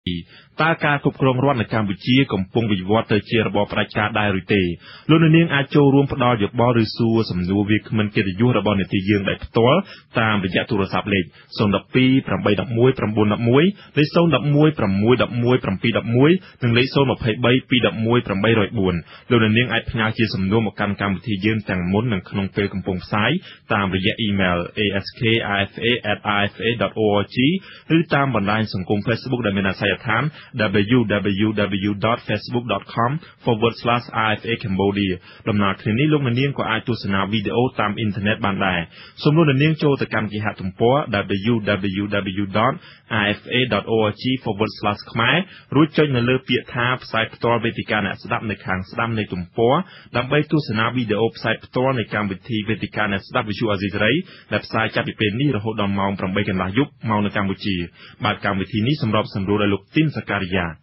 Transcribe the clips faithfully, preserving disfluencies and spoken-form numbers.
ตาการគ្រប់គ្រងរដ្ឋនៅកម្ពុជាកំពុងវិវត្តទៅជារបបផ្ដាច់ការដែរឬទេលោកនាងអាចចូលរួមផ្ដល់យោបល់ឬសួរសំណួរវាគ្មិនកិត្តិយសរបស់នេតិយើងដោយផ្ទាល់តាមរយៈទូរស័ព្ទលេខศูนย์ หนึ่ง สอง แปด หนึ่ง หนึ่ง หนึ่ง เก้า หนึ่ง หนึ่ง เลข ศูนย์ หนึ่ง หนึ่ง หก หนึ่ง หนึ่ง เจ็ด หนึ่ง หนึ่ง និងលេខ ศูนย์ สอง สาม สาม สอง หนึ่ง หนึ่ง แปด ศูนย์ สี่លោកនាងអាចផ្ញើជាសំណួរមកកាន់កម្មវិធីយើងទាំងមុននិងក្នុងពេលកំពុងផ្សាយតាមរយៈអ៊ីមែល a s k i f a at i f a dot org ឬតាមបណ្ដាញសង្គម Facebook ដែលមានអាសយដ្ឋាន w w w dot facebook dot com forward slash i f a cambodia ដំណើរគ្នានេះលោកនាងក៏អាចទស្សនាវីដេអូតាមអ៊ីនធឺណិតបានដែរសូមលោកនាងចូលទៅកាន់គេហទំព័រ w w w dot i f a dot org forward slash ខ្មែររួចចុចនៅលើពាក្យថាផ្សាយផ្ទាល់វេទិកាអ្នកស្ដាប់នៅខាងស្ដាំនៃទំព័រដើម្បីទស្សនាវីដេអូផ្សាយផ្ទាល់នៃកម្មវិធីវេទិកាអ្នកស្ដាប់វិទ្យុអាស៊ីសេរីដែលផ្សាយចាប់ពីពេលនេះរហូតដល់ម៉ោង 8 កន្លះយប់ម៉ោងនៅកម្ពុជាបាទកម្មវិធីនេះសម្របសម្រួលដោយលោកទីនសការីយ៉ា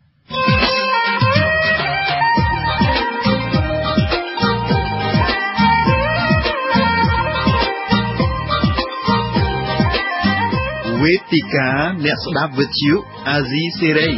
វេទិកាអ្នកស្ដាប់វិទ្យុអាស៊ីសេរី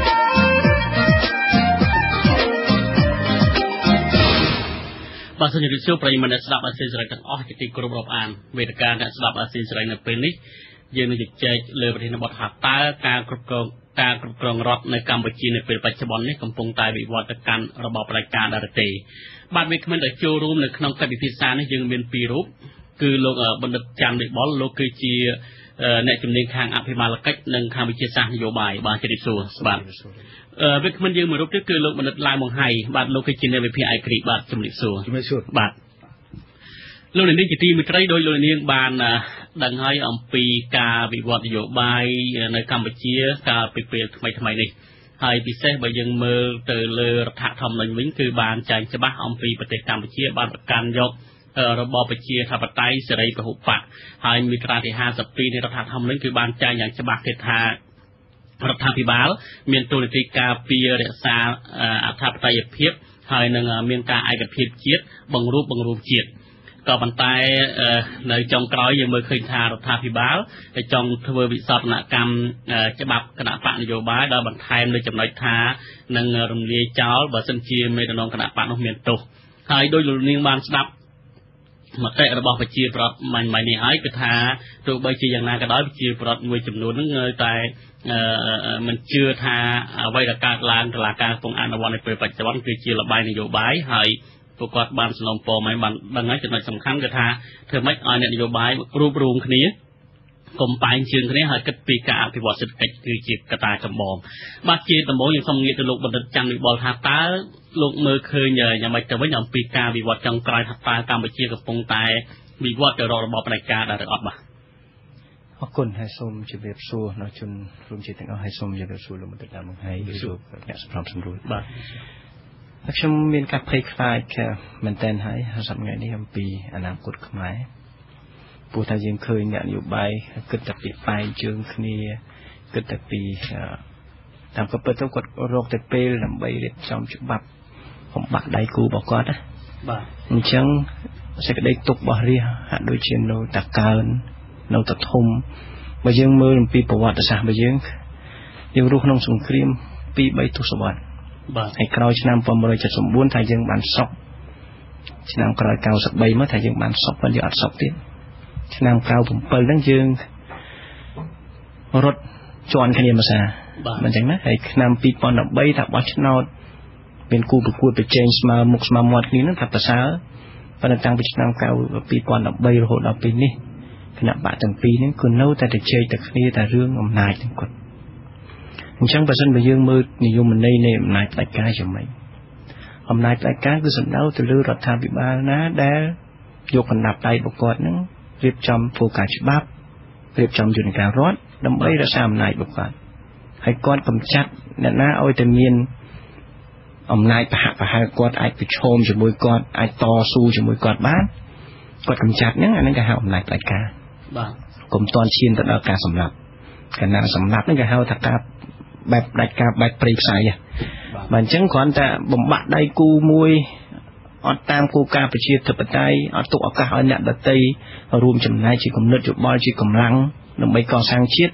បាទសូមជម្រាបសួរប្រិយមិត្តអ្នកស្ដាប់អាស៊ីសេរីទាំងអស់ជាទីគោរពរាប់អានវេទិកាអ្នកស្ដាប់អាស៊ីសេរីនៅពេលនេះយើងនឹងជជែកលើប្រធានបទថាតើការគ្រប់គ្រងការគ្រប់គ្រងរដ្ឋនៅកម្ពុជានៅពេលបច្ចុប្បន្ននេះកំពុងតែវិវត្តទៅកាន់របបផ្ដាច់ការដែរទេបាទវាគ្មិនតែចូលរួមនៅក្នុងកិច្ចពិភាក្សានេះយើងមានពីររូបគឺលោកបណ្ឌិតច័ន្ទវិបុលលោកគឺជាអ្នកជំនាញខាងអភិបាលកិច្ចនិងខាងវិទ្យាសាស្ត្រនយោបាយបាទជម្រាបសួរបាទវាគ្មិនយើងមួយរូបទៀតគឺលោកបណ្ឌិតឡាវម៉ុងហៃបាទលោកគឺជាអ្នកវិភាគឯករាជ្យបាទជម្រាបសួរជម្រាបសួរបាទលោកនាងជាទីមេត្រីដោយលោកនាងបានដឹងហើយអំពីការវិវត្តនយោបាយនៅកម្ពុជាកាលពីពេលថ្មីថ្មីនេះហើយពិសេសបើយើងមើលទៅលើរដ្ឋធម្មនុញ្ញវិញគឺបានចែងច្បាស់អំពីប្រទេសកម្ពុជាបានប្រកាន់យករបបប្រជាធិបតេយ្យសេរីពហុបកហើយមាត្រាទីห้าสิบពីរនៃរដ្ឋធម្មនុញ្ញគឺបានចែងយ៉ាងច្បាស់ទៀតថារដ្ឋាភិបាលមានតួនាទីការពាររក្សាអធិបតេយ្យភាពហើយនឹងមានការឯកភាពជាតិបង្រួបបង្រួមជាតិក៏ប៉ុន្តែនៅចុងក្រោយយើងមើលឃើញថារដ្ឋាភិបាលចង់ធ្វើវិសោធនកម្មច្បាប់គណៈបកនយោបាយដោយបន្ថែមនៅចំណុចថានឹងរំលាយចោលបើសិនជាមេដឹកនាំគណៈបកនោះមានទោសហើយដោយលោកនាងបានស្ដាប់មតិរបស់ប្រជាប្រដ្ឋមិនមិននេះហើយគឺថាទោះបីជាយ៉ាងណាក៏ដោយប្រជាប្រដ្ឋមួយចំនួនហ្នឹងនៅតែមិនជឿថាអ្វីដែលកើតឡើងតុលាការកំពុងអនុវត្តនៅពេលបច្ចុប្បន្នគឺជាលបាយនយោបាយហើយពួកគាត់បានសំណូមពរមកបានដឹងហើយចំណុចសំខាន់គឺថាធ្វើម៉េចឲ្យអ្នកនយោបាយរួបរวมគ្នាកុំបែងជើងគ្នាហើយគិតពីការអភិវឌ្ឍសេដ្ឋកិច្ចគឺជាកត្តាចម្បងបាទជាដំបូងយើងសូមងាកទៅលោកបណ្ឌិតច័ន្ទវិបុលថាតើលោកមើលឃើញយ៉ាងម៉េចទៅវិញអំពីការវិវត្តចុងក្រោយថាតើកម្ពុជាកំពុងតែវិវត្តទៅរករបបផ្ដាច់ការដែរឬអត់បាទអរគុណហើយសូមជម្រាបសួរដល់ជនរួមជាតិទាំងអស់ហើយសូមជម្រាបសួរលោកបណ្ឌិតឡាវម៉ុងហៃលោកអ្នកសម្របសម្រួលបាទខ្ញុំមានការភ័យខ្លាចមែនទែនហើយសប្តាហ៍ថ្ងៃនេះអំពីអនាគតខ្មែរព្រោះថាយើងឃើញអ្នកនយោបាយគិតតែពីបែងជើងគ្នាគិតតែពីតាមក៏ពិតទៅគាត់រកតែពេលដើម្បីរៀបចំច្បាប់បំបាក់ដៃគូរបស់គាត់ណាបាទអញ្ចឹងសេចក្តីទុករបស់រាជហាក់ដូចជានៅតែកើននៅតែធំបើយើងមើលអំពីប្រវត្តិសាស្ត្ររបស់យើងយើងរស់ក្នុងសង្គ្រាមពីរបីទសវត្សរ៍បាទហើយក្រោយឆ្នាំnineteen seventy-nineថាយើងបានសក់ឆ្នាំក្រោយninety-threeមកថាយើងបានសក់ប៉ុន្តែយើងអត់សក់ទៀតឆ្នាំninety-sevenហ្នឹងយើងរត់ជន់គ្នាមកសាមិនអញ្ចឹងណាហើយឆ្នាំtwo thousand eighteenថាបោះឆ្នោតមានគូប្រកួតប្រជែងស្មើមុខស្មើមាត់គ្នាហ្នឹងថាប្រសើរប៉ុន្តែតាំងពីឆ្នាំtwo thousand eighteenរហូតដល់ពេលនេះគណៈបកទាំងពីរហ្នឹងគឺនៅតែទៅជែកតែគ្នាតែរឿងអំណាចទាំងគាត់អញ្ចឹងបើសិនបើយើងមើលនិយមន័យនៃអំណាចផ្ដាច់ការយ៉ាងម៉េចអំណាចផ្ដាច់ការគឺសំដៅទៅលើរដ្ឋាភិបាលណាដែលយកកណ្ដាប់ដៃរបស់គាត់ហ្នឹងរៀបចំធ្វើការច្បាប់រៀបចំយន្តការរដ្ឋដើម្បីរក្សាអំណាចរបស់គាត់ហើយគាត់កម្ចាត់អ្នកណាឲ្យតែមានអំណាចប្រហាក់ប្រហែលគាត់អាចប្រឈមជាមួយគាត់អាចតស៊ូជាមួយគាត់បានគាត់កម្ចាត់ហ្នឹងអាហ្នឹងគេហៅអំណាចផ្ដាច់ការបាទកុំតន់ឈានទៅដល់ការសម្លាប់កាលណាសម្លាប់ហ្នឹងគេហៅថាការបែបផ្ដាច់ការបែបព្រៃផ្សៃបាទអញ្ចឹងគ្រាន់តែបំបាក់ដៃគូមួយអត់តាមគោលការណ៍ប្រជាធិបតេយ្យអត់ទុកឱកាសឲ្យអ្នកដទៃរួមចំណែកជាគំនិតយោបល់ជាកម្លាំងដើម្បីកសាងជាតិ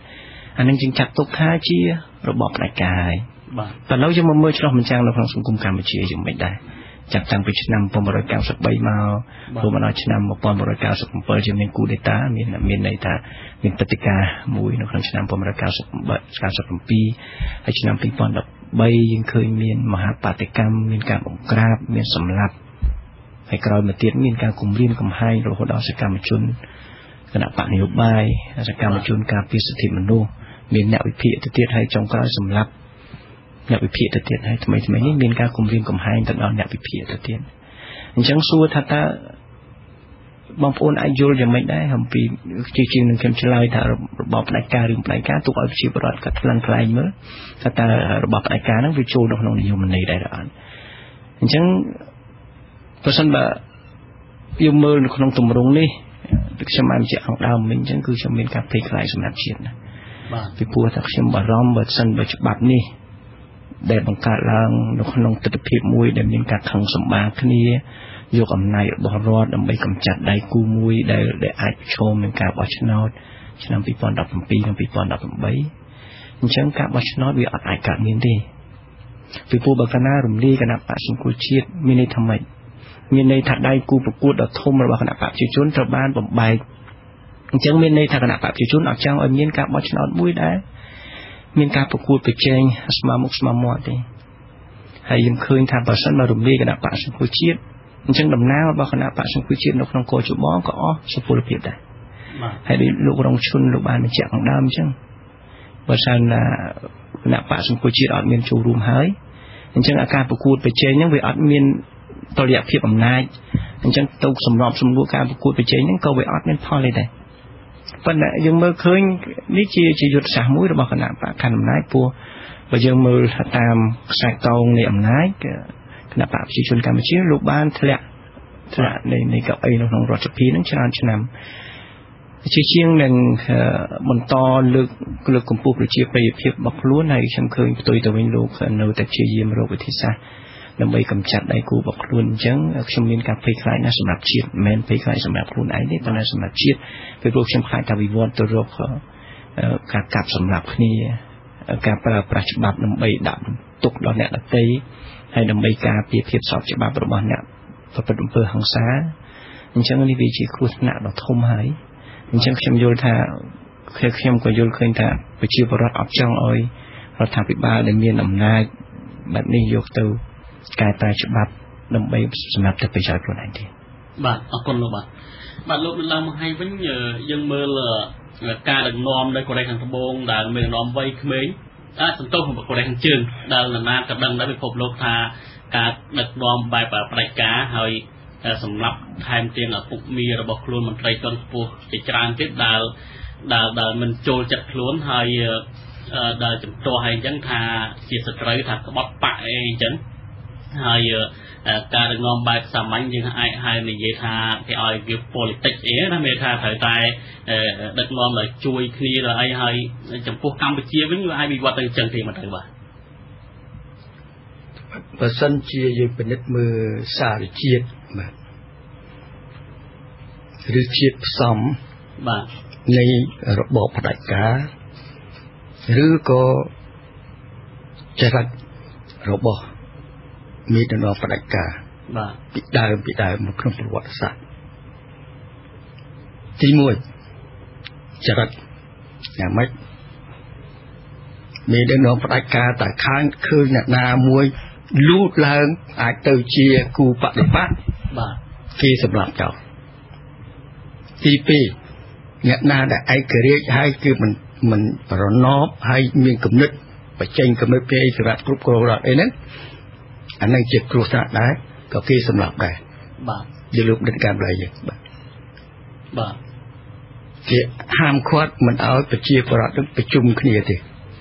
អានឹងជាងចាត់ទុកថាជារបបផ្ដាច់ការហើយបាទតែឥឡូវយើងមកមើលឆ្លោះបញ្ចាំងនៅក្នុងសង្គមកម្ពុជាយ៉ាងម៉េចដែរចាប់តាំងពីឆ្នាំnineteen ninety-threeមករួមមកដល់ឆ្នាំnineteen ninety-sevenជាមានគូដេតាមានមានន័យថាមានព្រឹត្តិការណ៍មួយនៅក្នុងឆ្នាំnineteen ninety-sevenហើយឆ្នាំtwo thousand thirteenយើងឃើញមានមហាបាតុកម្មមានការបង្ក្រាបមានសម្លាប់ហើយក្រោយមកទៀតមានការគំរាមកំហែងរហូតដល់សកម្មជនគណៈបកនយោបាយសកម្មជនការពារសិទ្ធិមនុស្សមានអ្នកវិភាគទៅទៀតហើយចុងក្រោយសម្លាប់អ្នកវិភាគទៅទៀតហើយថ្មីថ្មីនេះមានការគំរាមកំហែងទៅដល់អ្នកវិភាគទៅទៀតអញ្ចឹងសួរថាតើបងប្អូនអាចយល់យ៉ាងម៉េចដែរអំពីជាជាងនឹងខ្ញុំឆ្លើយថារបបផ្ដាច់ការឬផ្ដាច់ការទុកឲ្យប្រជាពលរដ្ឋគាត់ថ្លឹងថ្លែងមើលថាតើរបបផ្ដាច់ការហ្នឹងវាចូលនៅក្នុងនិយមន័យដែរឬអត់អញ្ចឹងប្រសិនបើយើងមើលនៅក្នុងទម្រង់នេះដូចខ្ញុំបានបញ្ជាក់ខាងដើមមិញអញ្ចឹងគឺខ្ញុំមានការភ័យខ្លាចសម្រាប់ជាតិណាបាទពីព្រោះថាខ្ញុំបារម្ភបើសិនបើច្បាប់នេះដែលបង្កើតឡើងនៅក្នុងទស្សនវិជ្ជាមួយដែលមានការខឹងសម្បាគ្នាយកអំណាចរបស់រដ្ឋដើម្បីកម្ចាត់ដៃគូមួយដែលដែលអាចប្រឈមនឹងការបោះឆ្នោតឆ្នាំtwo thousand seventeenនិងtwo thousand eighteenអញ្ចឹងការបោះឆ្នោតវាអត់អាចកើតមានទេពីព្រោះបើកាលណារំលាយគណៈបក្សសង្គ្រោះជាតិមានន័យថាម៉េចមានន័យថាដៃគូប្រកួតដ៏ធំរបស់គណៈបកប្រជាជនត្រូវបានបំបែកអញ្ចឹងមានន័យថាគណៈបកប្រជាជនអត់ចង់ឲ្យមានការបោះឆ្នោតមួយដែរមានការប្រកួតប្រជែងស្មើមុខស្មើមាត់ទេហើយយើងឃើញថាបើសិនមករំលាយគណៈបកសង្គ្រោះជាតិអញ្ចឹងតំណាងរបស់គណៈបកសង្គ្រោះជាតិនៅក្នុងកោជបក៏អស់សុពលភាពដែរហើយលោករងឈុនលោកបានបញ្ជាក់ខាងដើមអញ្ចឹងបើសិនគណៈបកសង្គ្រោះជាតិអត់មានចូលរួមហើយអញ្ចឹងអាការប្រកួតប្រជែងហ្នឹងវាអត់មានតុល្យភាពអំណាចអញ្ចឹងទៅសម្របសម្រួលការប្រកួតប្រជែងហ្នឹងក៏វាអត់មានផលទេដែរប៉ុន្តែយើងមើលឃើញនេះជាជាយុទ្ធសាស្ត្រមួយរបស់គណៈបកខណ្ឌអំណាចព្រោះបើយើងមើលតាមខ្សែកោងនៃអំណាចគណៈបកប្រជាជនកម្ពុជាលោកបានធ្លាក់ធ្លាក់នៃនៃកៅអីនៅក្នុងរដ្ឋសភាហ្នឹងច្រើនឆ្នាំជាជាងនឹងបន្តលើកលើកកម្ពស់ប្រជាប្រិយភាពរបស់ខ្លួនហើយខ្ញុំឃើញផ្ទុយទៅវិញលោកនៅតែព្យាយាមរកវិធីសាស្ត្រដើម្បីកម្ចាត់ដៃគូរបស់ខ្លួនអញ្ចឹងខ្ញុំមានការភ័យខ្លាចណាស់សម្រាប់ជាតិមិនមែនភ័យខ្លាចសម្រាប់ខ្លួនឯងទេប៉ុន្តែសម្រាប់ជាតិពីព្រោះខ្ញុំខ្លាចថាវិវត្តទៅរកការកាប់សម្លាប់គ្នាការប្រើប្រាស់ច្បាប់ដើម្បីដាក់ទុកដល់អ្នកដទៃហើយដើម្បីការពារភាពស្របច្បាប់របស់អ្នកប្រព្រឹត្តអំពើហិង្សាអញ្ចឹងនេះវាជាគ្រោះថ្នាក់ដ៏ធំហើយអញ្ចឹងខ្ញុំយល់ថាខ្ញុំក៏យល់ឃើញថាប្រជាពលរដ្ឋអត់ចង់ឲ្យរដ្ឋាភិបាលដែលមានអំណាចបែបនេះយកទៅកែប្រែច្បាប់ដើម្បីសម្រាប់តែប្រយោជន៍ខ្លួនឯងទេបាទអរគុណលោកបាទបាទលោកនៅឡើងមកឲ្យវិញយើងមើលការដឹកនាំនៅកូរ៉េខាងត្បូងដែលមានដឹកនាំវ័យក្មេងអាចសន្ទុះរបស់កូរ៉េខាងជើងដែលនរណាក៏ដឹងដែរពិភពលោកថាការដឹកនាំបែបផ្ដាច់ការហើយសម្រាប់ថែមទាំងឪពុកមីរបស់ខ្លួនមន្ត្រីជាន់ខ្ពស់ជាច្រើនទៀតដែលដែលដែលមិនចូលចិត្តខ្លួនហើយដែលចំទាស់ឲ្យអញ្ចឹងថាជាសត្រូវថាក្បត់បាក់អីអញ្ចឹងហើយការដឹកនាំបែបសាមញ្ញយើងអាចហៅនិយាយថាគេឲ្យវា politics អីណាមានថាត្រូវតែដឹកនាំឲ្យជួយគ្នាដល់អីហើយចំពោះកម្ពុជាវិញវាអាចវិវត្តទៅអញ្ចឹងទេមកទៅបាទបើសិនជាយើងពិនិត្យមើលសារជាតិបាទឬជាតិផ្សំបាទនៃរបបផ្ដាច់ការឬក៏ចរិតរបស់មេដឹកនាំផ្ដាច់ការបាទពីដើមពីដើមមកក្នុងប្រវត្តិសាស្ត្រទីមួយចរិតយ៉ាងម៉េចមេដឹកនាំផ្ដាច់ការតែខាងឃើញអ្នកណាមួយលូតឡើងអាចទៅជាគូបដិបត្តិបាទគេសម្រាប់ចោលទីពីរអ្នកណាដែលឯករាជ្យហើយគឺមិនមិនរណបហើយមានគំនិតបញ្ចេញគំនិតពីអិសរាជគ្រប់គ្រងរដ្ឋអីហ្នឹងអានឹងជាគ្រោះថ្នាក់ដែរក៏គេសម្រាប់ដែរបាទជាលោកដឹកការබලយើងបាទបាទគេហាមឃាត់មិនឲ្យប្រជាពលរដ្ឋប្រជុំគ្នាទេ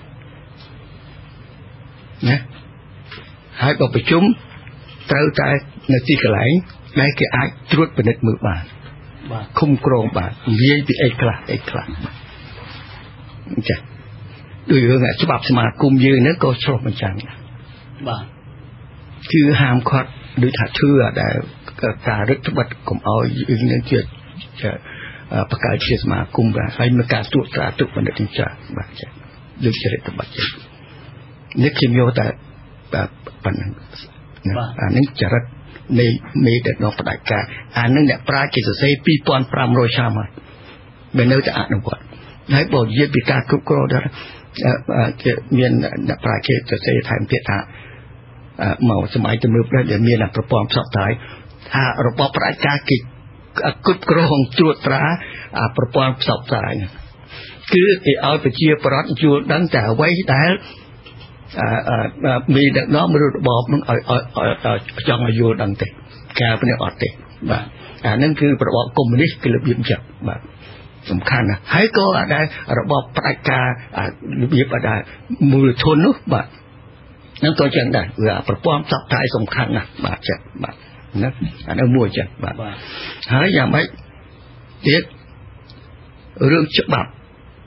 ណាហើយបើប្រជុំត្រូវតែនៅទីកន្លែងដែលគេអាចត្រួតពិនិត្យមើលបានបាទឃុំក្រងបាននិយាយពីអីខ្លះអីខ្លះចា៎ដោយរឿងច្បាប់សមាគមយើងហ្នឹងក៏ឆ្លុះបញ្ចាំងបាទគឺហាមឃាត់ដូចថាឈឺដែលការរឹតបន្តឹងកុំឲ្យយើងនឹងជាបង្កើតជាសមាគមបាទហើយមានការត្រួតត្រាទុកបណ្ឌិតចា៎បាទចា៎ដូចជារដ្ឋបတ်នេះខ្ញុំយកតែប៉ុណ្ណឹងអានេះចរិតនៃមេដឹកនាំផ្ដាច់ការអានឹងអ្នកប្រាជ្ញគេសរសេរពីរពាន់ប្រាំរយឆ្នាំហើយមិននៅតែអនុវត្តហើយបើនិយាយពីការគ្រប់គ្រងដែរគេមានអ្នកប្រាជ្ញគេសរសេរថែមទៀតថាមកសម័យទំនើបដែលមានប្រព័ន្ធផ្សព្វផ្សាយថារបបផ្ដាច់ការគេគ្រប់គ្រងត្រួតត្រាប្រព័ន្ធផ្សព្វផ្សាយគឺគេឲ្យប្រជាប្រដ្ឋយល់ដឹងតែអ្វីដែលមានដឹកនាំឬរបបនឹងឲ្យឲ្យចង់ឲ្យយល់ដឹងទេការពីនេះអត់ទេបាទអានឹងគឺរបបកុម្មុយនីសគឺរបៀបចិត្តបាទសំខាន់ណាស់ហើយក៏ដែររបបផ្ដាច់ការរបៀបដែរមូលធននោះបាទនឹងក៏ចឹងដែរវាប្រព័ន្ធផ្សព្វផ្សាយសំខាន់ណាស់បាទចឹងបាទណាអានោះមួយចឹងបាទហើយយ៉ាងម៉េចទៀតរឿងច្បាប់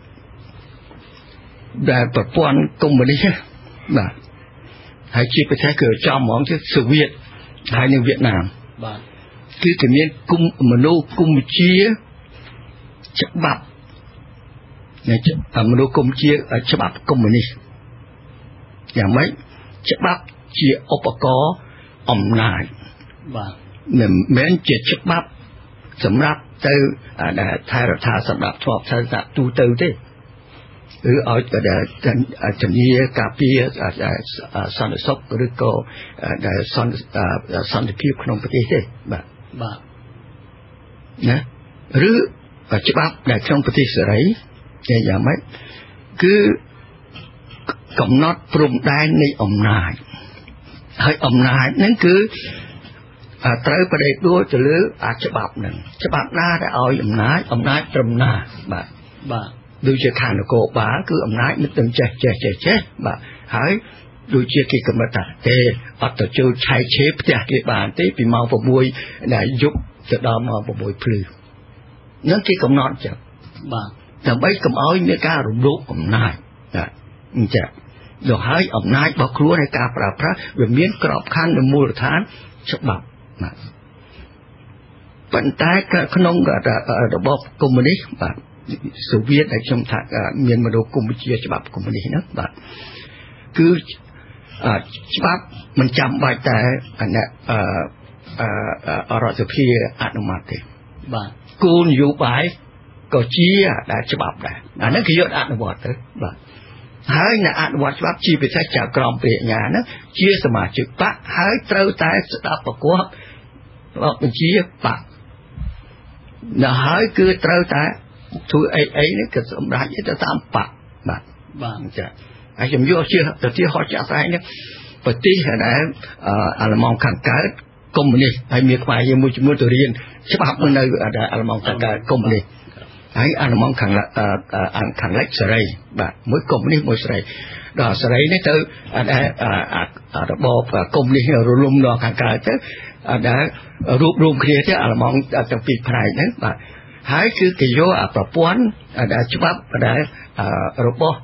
ដែលប្រព័ន្ធកុម្មុយនីសបាទហើយជាប្រទេសគឺចំហ្មងជាសូវៀតហើយនៅវៀតណាមបាទគឺគេមានគុំមនុស្សគុំជាច្បាប់នៃមនុស្សគុំជាច្បាប់កុម្មុយនីសយ៉ាងម៉េចច្បាប់ជាឧបករណ៍អំណាចបាទមិនមែនជាច្បាប់សម្រាប់ទៅថែរដ្ឋាសម្រាប់ធ្លាប់ទៅទូទៅទេឬឲ្យតែជំនាញការពារសន្តិសុខឬក៏ដែលសន្តិភាពក្នុងប្រទេសទេបាទបាទណាឬច្បាប់ដែលក្នុងប្រទេសសេរីយ៉ាងម៉េចគឺកំណត់ព្រំដែននៃអំណាចហើយអំណាចហ្នឹងគឺត្រូវប្រដេកដួលទៅលើអាច្បាប់ហ្នឹងច្បាប់ណាដែលឲ្យអំណាចអំណាចត្រឹមណាបាទបាទដូចជាខាងនគរបាលគឺអំណាចមិនទៅចេះចេះចេះចេះបាទហើយដូចជាគេកំណត់ថាទេអត់ទៅចូលឆែកឆេរផ្ទះគេបានទេពីម៉ោងប្រាំមួយដល់យប់ទៅដល់ម៉ោងប្រាំមួយភ្លឺនឹងគេកំណត់ចឹងបាទដើម្បីកុំឲ្យមានការរំលោភអំណាចបាទអញ្ចឹងដល់ហើយអំណាចរបស់ខ្លួនในការប្រើប្រាស់វាមានក្របខ័ណ្ឌនៅមូលដ្ឋានច្បាប់បាទប៉ុន្តែក្នុងរបបកុម្មុយនីសបាទសូវៀតដែលខ្ញុំថាមានមនុស្សកុម្មុយជាច្បាប់កុម្មុយនីសហ្នឹងបាទគឺច្បាប់មិនចាំបាច់តែអ្នកអរដ្ឋសភាអនុម័តទេបាទគោលនយោបាយក៏ជាដែលច្បាប់ដែរអានេះគឺយកអនុវត្តទៅបាទហើយអ្នកអនុវត្តច្បាប់ជាពិសេសចៅក្រមព្រះញ្ញាហ្នឹងជាសមាជិកបកហើយត្រូវតែស្ដាប់ប្រកបបញ្ជាបកដល់ហើយគឺត្រូវតែធ្វើអីអីនេះក៏សម្រាប់ទៅតាមបកបាទបាទអញ្ចឹងហើយខ្ញុំយកជាទៅទីហោចាក់ស្អែកនេះប្រទេសដែលអាល្លឺម៉ង់ខាងកើតកុម្មុយនីសហើយមានខ្មែរយើងមួយចំនួនទៅរៀនច្បាប់នៅអាល្លឺម៉ង់ខាងកើតកុម្មុយនីសហើយអាល្លឺម៉ង់ខាងខាងលិចសេរីបាទមួយកុម្មុយនីសមួយសេរីដល់សេរីនេះទៅរបបកុម្មុយនីសរលំដល់ខាងកើតទៅដែលរួបរวมគ្នាទៅអាល្លឺម៉ង់ទាំងពីរផ្នែកហ្នឹងបាទហើយគឺគេយកអាប្រព័ន្ធដែលច្បាប់ដែលរបស់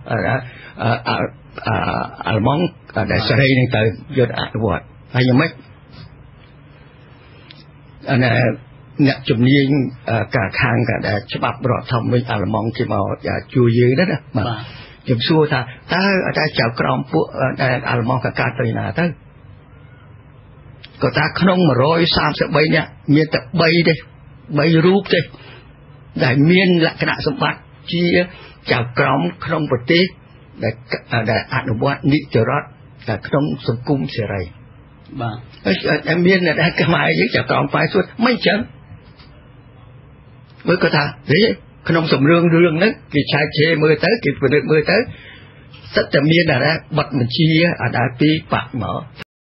អាល្លឺម៉ង់ដែលសេរីហ្នឹងទៅយកអនុវត្តហើយយ៉ាងម៉េចអាអ្នកជំនាញការខាងដែលច្បាប់រដ្ឋធម្មនុញ្ញអាល្លឺម៉ង់គេមកជួយយើងណាបាទខ្ញុំសួរថាតើតែចៅក្រមពួកដែលអាល្លឺម៉ង់កកើតទៅណាទៅក៏ថាក្នុងmột trăm ba mươi baនាក់មានតែ3ទេ3រូបទេដែលមានលក្ខណៈសម្បត្តិជាចៅក្រមក្នុងប្រទេសដែលដែលអនុវត្តនីតិរដ្ឋតែក្នុងសង្គមសេរីបាទហើយមានតែខ្មែរយើងចៅក្រមផ្សាយសុទ្ធមិនចឹងមើលគាត់ថានេះក្នុងសំរឿងរឿងហ្នឹងគេឆែកឆេរមើលទៅគេពិនិត្យមើលទៅសិតតែមានតែប័ណ្ណបញ្ជាអាដែលពីបកមក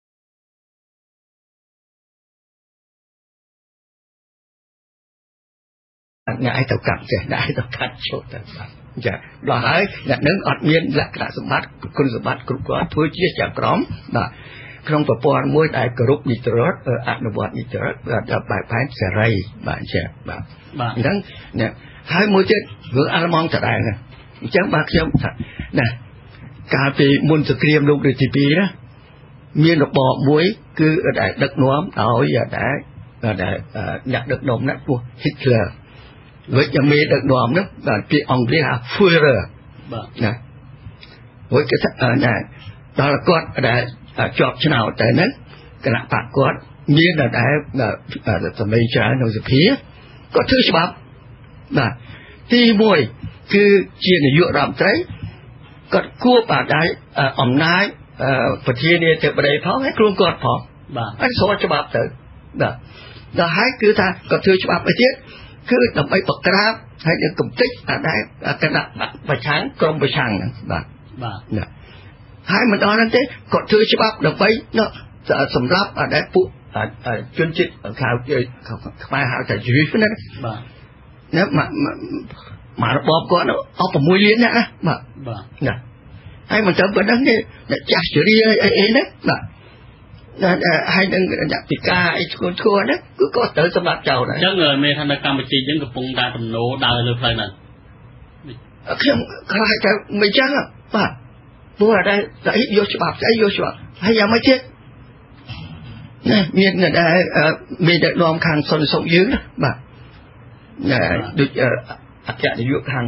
អ្នកឯងទៅកាត់ចេះអ្នកឯងទៅកាត់ឈុតទៅបាទចាដល់ហើយអ្នកនឹងអត់មានលក្ខណៈសម្បត្តិគុណសម្បត្តិគ្រប់គ្រាន់ធ្វើជាចៅក្រមបាទក្នុងប្រព័ន្ធមួយដែលគោរពនីតិរដ្ឋអនុវត្តនីតិរដ្ឋដល់បែបផែនសេរីបាទអញ្ចឹងបាទអញ្ចឹងនេះហើយមួយទៀតរឿងអាល្លឺម៉ង់ដដែលណាអញ្ចឹងបាទខ្ញុំថាណាកាលពីមុនសង្គ្រាមលោកលើកទីពីរណាមានរបបមួយគឺដែលដឹកនាំដោយដែលដែលអ្នកដឹកនាំណាពោះ Hitler វិជ្ជមេដឹកនាំនោះបាទពាក្យអង់គ្លេសថា Führer បាទណាព្រោះគេថាណែដល់គាត់ដែលជាប់ឆ្នោតតែហ្នឹងគណៈបកគាត់មានដែលសម្លេងច្រើននៅសភាគាត់ធ្វើច្បាប់បាទទីមួយគឺជានាយករដ្ឋមន្ត្រីគាត់គួរបាទដែរអំណាចប្រធានាធិបតីផងហើយខ្លួនគាត់ផងបាទអត់ស្គាល់ច្បាប់ទៅបាទដល់ហើយគឺថាគាត់ធ្វើច្បាប់ទៅទៀតគឺដើម្បីបក្រាបហើយនឹងកំទេចអាដែលគណៈប្រឆាំងក្រុមប្រឆាំងហ្នឹងបាទបាទហើយមិនដល់ហ្នឹងទេគាត់ធ្វើច្បាប់ដើម្បីសម្រាប់អាដែលពួកជនជាតិខៅខ្មែរហៅថាជីវិតហ្នឹងបាទណាមករបបគាត់អស់6លានណាបាទបាទណាហើយមិនត្រូវប៉ុណ្្នឹងទេចាស់ជរាអីអីហ្នឹងបាទហើយនឹងអ្នកពិការអីឈួនឈួនហ្នឹងគឺគាត់ត្រូវសម្រាប់ចោលដែរអញ្ចឹងមានថានៅកម្ពុជាយើងកំពុងតែទំនោរដើរលើផ្លូវហ្នឹងខ្ញុំខ្លាចតែមិនចឹងបាទព្រោះអីតែយកច្បាប់ស្អីយកច្បាប់ហើយយ៉ាងម៉េចទៀតណាមានដែលមានតែនាំខាងសន្តិសុខយើងណាបាទដូចអគ្គនាយកខាង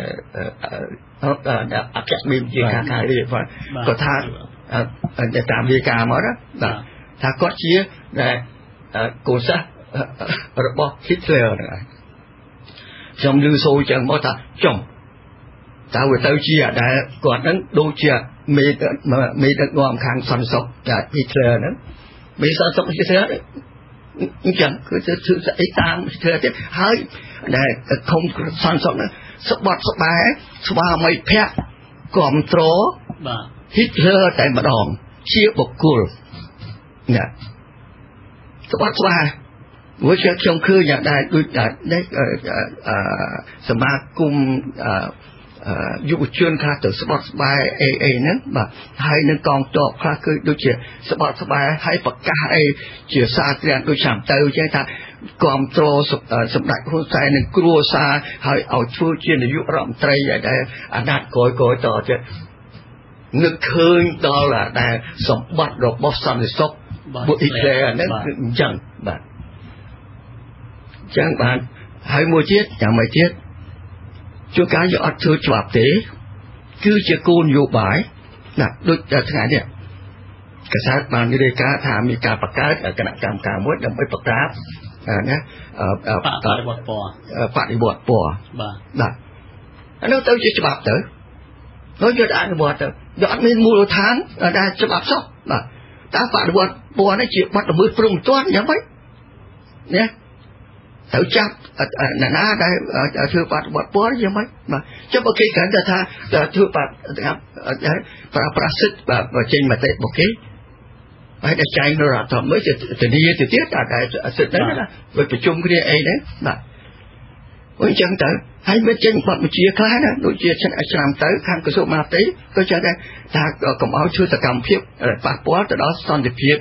អគ្គមេជាខាងខាងនេះគាត់ថាតែតាមវាការមកណាបាទថាគាត់ជាដែលកូនសិស្សរបស់ Hitler ហ្នឹងខ្ញុំឮសូរចឹងមកថាចំតើវាទៅជាដែលគាត់ហ្នឹងដូចជាមេមេដឹកនាំខាងសន្តិសុខតែ Hitler ហ្នឹងមេសន្តិសុខ Hitler អញ្ចឹងគឺធ្វើស្អីតាម Hitler ទៀតហើយដែលខំសន្តិសុខហ្នឹងស្បត់ស្បែស្វាមីភ័ក្រគ្រប់គ្រងបាទ Hitler តែម្ដងជាបុគ្គលណាស្បត់ស្បែព្រោះខ្ញុំឃើញយ៉ាងដែរដូចនេះសមាគមយុវជនខ្លះទៅស្បត់ស្បែអីអីហ្នឹងបាទហើយនឹងកងទ័ពខ្លះគឺដូចជាស្បត់ស្បែហើយប្រកាសអីជាសាធារណៈដូចឆ្នាំទៅចឹងថាគ្រប់គ្រងសម្ដេចហ៊ុនសែននឹងគ្រួសារហើយឲ្យធ្វើជានាយករដ្ឋមន្ត្រីដែលអាណត្តិក្រោយៗតទៀតនឹកឃើញដល់ដែលសម្បត្តិរបស់សន្តិសុខបុអ៊ីក្លេហ្នឹងគឺអញ្ចឹងបាទអញ្ចឹងបាទហើយមួយទៀតយ៉ាងម៉េចទៀតជួនកាលយកអត់ធ្វើច្បាប់ទេគឺជាគោលនយោបាយណាដូចថ្ងៃនេះកសែតបានរាយការណ៍ថាមានការបង្កើតគណៈកម្មការមួយដើម្បីបង្ក្រាបណាបដិវត្តពណ៌បដិវត្តពណ៌បាទបាទអានោះទៅជាច្បាប់ទៅនោះយកអនុវត្តទៅយកអត់មានមូលដ្ឋានដែលច្បាប់សោះបាទតើបដិវត្តពណ៌នេះជាបទល្មើសព្រំទាត់យ៉ាងម៉េចណាទៅចាប់ណាណាដែលធ្វើបដិវត្តពណ៌យ៉ាងម៉េចបាទចុះបើគេគ្រាន់តែថាធ្វើបដិប្រើប្រាស់សិទ្ធិបាទចេញមតិរបស់គេហើយតែចែងនៅរដ្ឋធម្មនុញ្ញទៅធានាទៅទៀតតែសិទ្ធិហ្នឹងណាវាប្រជុំគ្នាអីហ្នឹងបាទអញ្ចឹងទៅហើយវាចេញបទបញ្ជាខ្លះណាដូចជាឆ្នាំទៅខាងក្រសួងមហាផ្ទៃក៏ចេះដែរថាកុំឲ្យធ្វើសកម្មភាពប៉ះពាល់ទៅដល់សន្តិភាព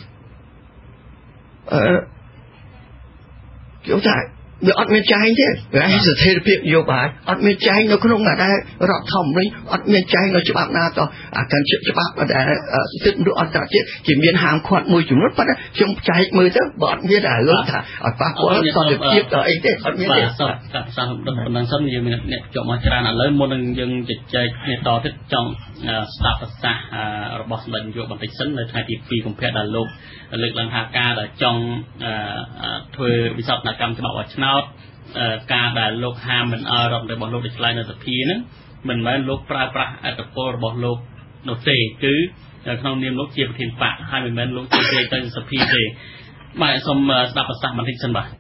អឺយកថាវាអត់មានចែងទេហើយស្ថិរភាពនយោបាយអត់មានចែងនៅក្នុងដែលរដ្ឋធម្មនុញ្ញអត់មានចែងនៅច្បាប់ណាតោះអាការច្បាប់ដែលសិទ្ធិមនុស្សអន្តរជាតិជាមានហាមឃាត់មួយចំនួនប៉ុន្តែខ្ញុំចែកមើលទៅបើអត់មានដែលលើថាឲ្យប៉ះពាល់សន្តិភាពដល់អីទេអត់មានទេបាទសាសនាប៉ុណ្ណឹងសិនយើងមានអ្នកជាប់មកច្រើនឥឡូវមុននឹងយើងជជែកគ្នាតទៀតចង់ស្ដាប់ប្រសាសន៍របស់សម្ដេចនាយកបន្តិចសិននៅថ្ងៃទីពីរកុម្ភៈដែលលោកលើកឡើងថាការដែលចង់ធ្វើវិសោធនកម្មច្បាប់ឲ្យឆ្នោតការដែលលោកហាមមិនឲ្យរដ្ឋរបស់លោកដែលឆ្លៃនៅសភាហ្នឹងមិនមែនលោកប្រើប្រាស់អធិបុលរបស់លោកនោះទេគឺក្នុងនាមលោកជាប្រធានបកហើយមិនមែនលោកជាទៅសភាទេបាទសូមស្ដាប់ប្រសាសន៍បន្តិចសិនបាទ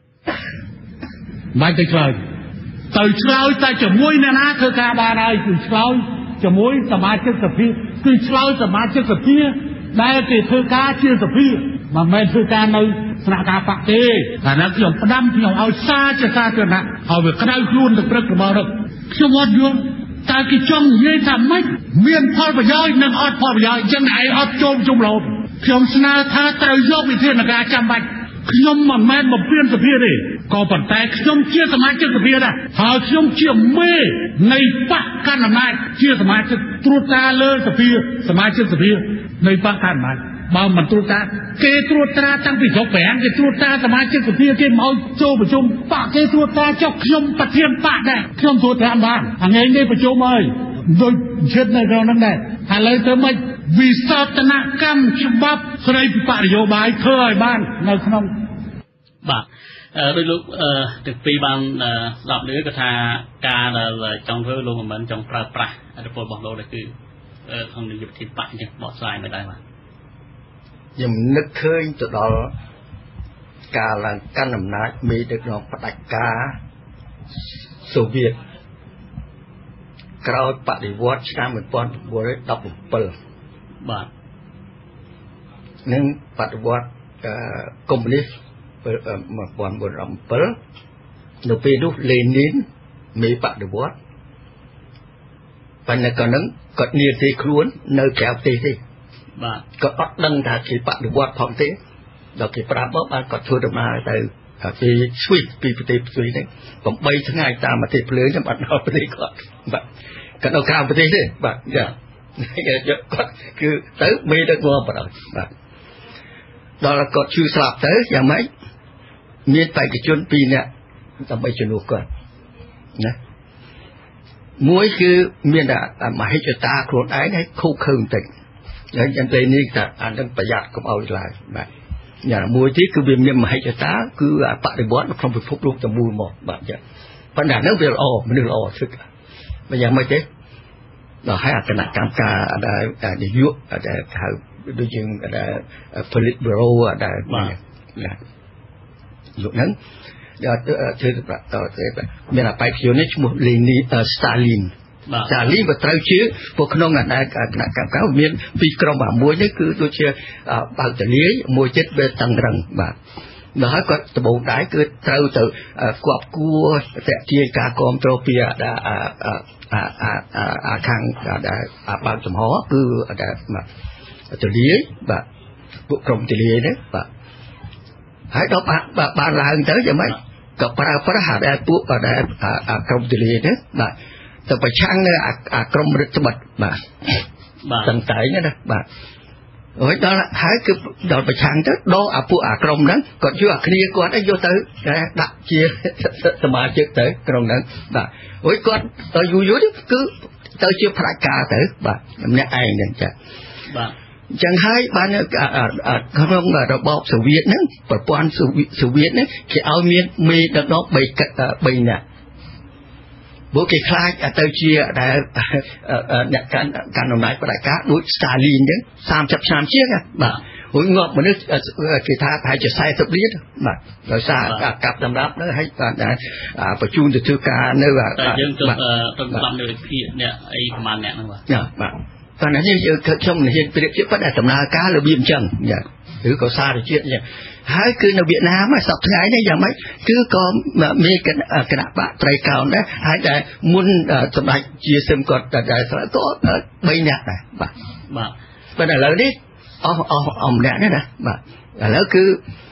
មិនទៅឆ្លើយទៅឆ្លើយតែជាមួយអ្នកណាធ្វើការបានហើយគឺឆ្លើយជាមួយសមាជិកសភាគឺឆ្លើយសមាជិកសភាដែលគេធ្វើការជាសភាមិនមែនធ្វើការនៅស្នាក់ការបកទេតែណាខ្ញុំផ្ដាំខ្ញុំឲ្យសារជាសាធារណៈឲ្យវាក្តៅខ្លួនទៅព្រឹករបស់រដ្ឋខ្ញុំអត់យល់តើគេចង់និយាយថាម៉េចមានផលប្រយោជន៍និងអត់ផលប្រយោជន៍អញ្ចឹងឯងអត់ចូលជុំរហូតខ្ញុំស្នើថាត្រូវយកវិធានការចាំបាច់ខ្ញុំមិនមែនបំពេញសភាទេក៏ប៉ុន្តែខ្ញុំជាសមាជិកសភាដែរហើយខ្ញុំជាមេនៃបកកណ្ដាលអំណាចជាសមាជិកត្រួតត្រាលើសភាសមាជិកសភានៃបកកណ្ដាលអំណាចបើមិនត្រួតត្រាគេត្រួតត្រាតាំងពីស្រុកប្រាំងគេត្រួតត្រាសមាជិកសភាគេមកចូលប្រជុំបកគេត្រួតត្រាចុះខ្ញុំប្រធានបកដែរខ្ញុំត្រួតត្រាបានថ្ងៃនេះប្រជុំហើយដូចជាតិនៅក្នុងហ្នឹងដែរឥឡូវទៅមិនវិសោធនកម្មច្បាប់ស្ដីពីបរិយោបាយធ្វើឲ្យបាននៅក្នុងបាទដោយលោកទាំងពីរបានស្ដាប់ឮក៏ថាការដែលចង់ធ្វើលោកមិនមែនចង់ប្រើប្រាស់អធិបុលរបស់លោកនេះគឺក្នុងនយោបាយបកអញ្ចឹងបកស្រាយមិនដែរបាទខ្ញុំនឹកឃើញទៅដល់ការឡើងកាន់អំណាចមេដឹកនាំផ្ដាច់ការសូវៀតក្រោយបដិវត្តឆ្នាំ một nghìn chín trăm mười bảy បាទនឹងបដិវត្តកុម្មុយនីសmột nghìn chín trăm mười bảy នៅពេលនោះលេនីនមេបដិវត្តបញ្ញកនឹងគាត់និយាយទេខ្លួននៅក្រៅប្រទេសទេបាទគាត់អត់ដឹងថាគេបដិវត្តផងទេដល់គេប្រាប់មកបានគាត់ធ្វើដំណើរទៅពីស្វីសពីប្រទេសស្វីសនេះeightថ្ងៃតាមប្រទេសភ្លើងខ្ញុំអត់ដល់ប្រទេសគាត់បាទគាត់នៅក្រៅប្រទេសទេបាទចាគាត់គឺទៅមេដឹកនាំបណ្ដោយបាទដល់គាត់ឈឺស្លាប់ទៅយ៉ាងម៉េចមានបេក្ខជនពីរនាក់ដើម្បីជំនួសគាត់ណាមួយគឺមានតែមហិច្ឆតាខ្លួនឯងហើយខូចខើបន្តិចហើយយ៉ាងតែនេះថាអានឹងប្រយ័ត្នកុំឲ្យឡើយបាទយ៉ាងមួយទៀតគឺវាមានមហិច្ឆតាគឺបដិវត្តក្នុងពិភពលោកទាំងមូលមកបាទចាប៉ុន្តែហ្នឹងវាល្អមនុស្សល្អឈឹកបើយ៉ាងម៉េចទេដល់ហើយអគណៈកម្មការដែលនយោបាយដែលហៅដូចជាដែល Politburo ដែលបាទលោកហ្នឹងដល់ធ្វើតទៅមានអបិជននេះឈ្មោះ Lenin Stalin Stalin បើត្រូវជាពួកក្នុងអាដែលគណៈកម្មការមានពីរក្រុមមួយនេះគឺដូចជាបើកតលាយមួយចិត្តវាតឹងរឹងបាទដល់ហើយគាត់ដបូងដែរគឺត្រូវទៅគប់គួរតាក់ទាញការគ្រប់គ្រងពីអាអាអាអាខាងដែលបើកចំហគឺដែលតលាយបាទពួកក្រុមតលាយនេះបាទហើយដល់បានឡើងទៅយ៉ាងម៉េចក៏ប្រើប្រាស់ដែលពួកដែលក្រុមទលានេះបាទទៅប្រឆាំងនៅអាក្រុមរដ្ឋបတ်បាទបាទទាំងតែងណាបាទហើយដល់ហើយគឺដល់ប្រឆាំងទៅដល់អាពួកអាក្រុមហ្នឹងគាត់យកអាគ្នាគាត់ឲ្យយកទៅដាក់ជាសមាជិកទៅក្រុមហ្នឹងបាទហើយគាត់ទៅយូរយូរគឺទៅជាផ្ដាច់ការទៅបាទម្នាក់ឯងហ្នឹងចាបាទចឹងហើយបានក្នុងរបបសូវៀតហ្នឹងប្រព័ន្ធសូវៀតហ្នឹងគេឲ្យមានមេដឹកនាំ3នាក់ពួកគេខ្លាចទៅជាដែលអ្នកកាន់អំណាចផ្ដាច់ការដូច Stalin អញ្ចឹងthirtyឆ្នាំជាងបាទហើយងាប់មនុស្សគេថាប្រហែលជាfortyលានបាទដោយសារកាប់តម្រាប់ទៅហើយបានបញ្ជូនទៅធ្វើការនៅតែយើងទៅទៅសម្រាប់នៅភាគអ្នកអីប្រហែលអ្នកហ្នឹងបាទបាទតែនេះយើងខ្ញុំនិយាយប្រៀបធៀបប៉ុន្តែដំណើរការរបៀបអញ្ចឹងឬក៏សារជាតិអញ្ចឹងហើយគឺនៅវៀតណាមសប្តាហ៍ថ្ងៃនេះយ៉ាងម៉េចគឺក៏មានគណៈបកត្រីកោណដែរហើយតែមុនសម្ដេចជាសឹមគាត់តែក៏3នាក់ដែរបាទបាទប៉ុន្តែឥឡូវនេះអស់អស់អម្នាក់នេះណាបាទឥឡូវគឺ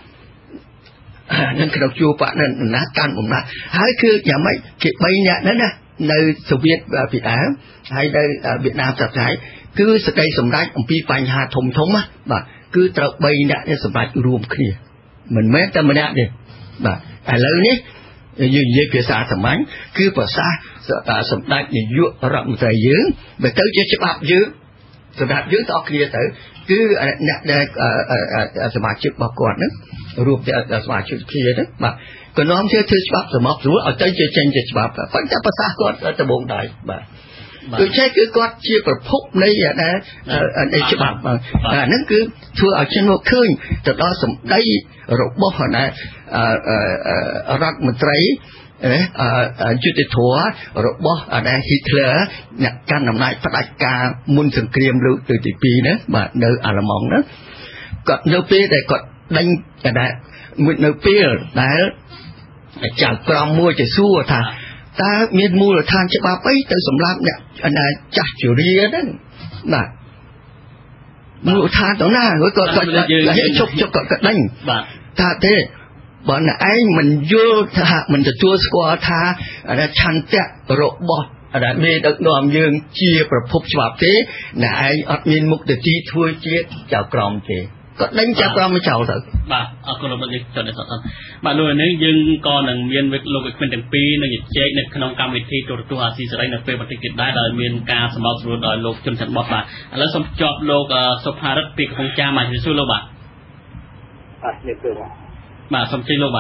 នឹងក្នុងជួបបកនឹងណាកាន់អំណាចហើយគឺយ៉ាងម៉េចគេ3នាក់ហ្នឹងណានៅសូវៀតពីដើមហើយនៅវៀតណាមសប្តាហ៍គឺសេចក្តីសម្រេចអំពីបញ្ហាធំធំណាបាទគឺត្រូវ3នាក់នេះសម្រេចរួមគ្នាមិនមែនតែម្នាក់ទេបាទឥឡូវនេះយើងនិយាយភាសាសាមញ្ញគឺភាសាសម្ដេចនាយករដ្ឋមន្ត្រីយើងបើទៅជាច្បាប់យើងសម្រាប់យើងទាំងអស់គ្នាទៅគឺអ្នកដែលសមាជិករបស់គាត់ហ្នឹងរួមទាំងសមាជិកគ្នាហ្នឹងបាទក៏នាំជាធ្វើច្បាប់សម្រាប់ស្រួលឲ្យទៅជាចេញជាច្បាប់ប៉ុន្តែភាសាគាត់ដំបងដែរបាទដូចជាគឺគាត់ជាប្រភពនៃដែលនៃច្បាប់បាទអាហ្នឹងគឺធ្វើឲ្យជនមកឃើញទៅដល់សម្ដីរបស់ដែលរដ្ឋមន្ត្រីយុទ្ធធររបស់ដែល Hitler អ្នកកាន់អំណាចផ្ដាច់ការមុនសង្គ្រាមលោកទីtwoហ្នឹងបាទនៅអាល្លឺម៉ង់ហ្នឹងគាត់នៅពេលដែលគាត់ដេញដែលនៅពេលដែលចៅក្រមមួយទៅសួរថាតើមានមូលដ្ឋានច្បាប់អីទៅសម្រាប់អ្នកចាស់ជរាហ្នឹងបាទមូលដ្ឋានទៅណាគាត់គាត់ជប់ជប់គាត់ដេញបាទថាទេបើអ្នកឯងមិនយល់ថាមិនទទួលស្គាល់ថាឆន្ទៈរបស់ដែលមេដឹកនាំយើងជាប្រភពច្បាប់ទេអ្នកឯងអត់មានមុខទៅទីធ្វើជាចៅក្រមទេ có đánh chặt ra mới chào thật bà ở con lộc đi cho nên thật bà luôn nếu nhưng con là miền việt lộc việt miền tây pi nó nhiệt chế nên khăn ông cam việt thi tổ tổ hà si sẽ là về mặt tích cựcได้đời miền ca sầm bao rồi đời lộc chân thật bọt bàแล้วสมจอบโลกสภารัฐปีของจามาที่สู้โลกบ่อ่ะเนี่ยคือบ่สมจริงโลกบ่